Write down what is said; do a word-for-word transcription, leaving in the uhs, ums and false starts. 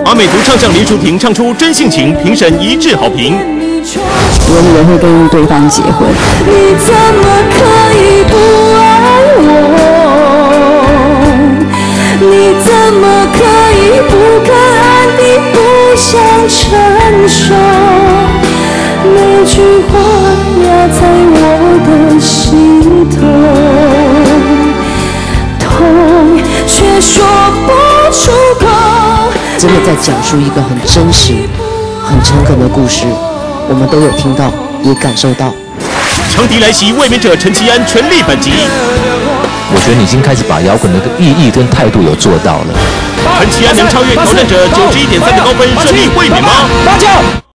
阿美族唱将林淑婷唱出真性情，评审一致好评。 我们也会跟对方结婚。 你怎么可以不爱我？你怎么可以不肯安定，不想成熟？每句话压在我的心头，痛却说不出口。 真的在讲述一个很真实、很诚恳的故事，我们都有听到，也感受到。 强敌来袭，卫冕者陈其安全力反击。 我觉得你已经开始把摇滚的意义跟态度有做到了。 陈其安能超越挑战者九十一点三的高分，顺利卫冕吗？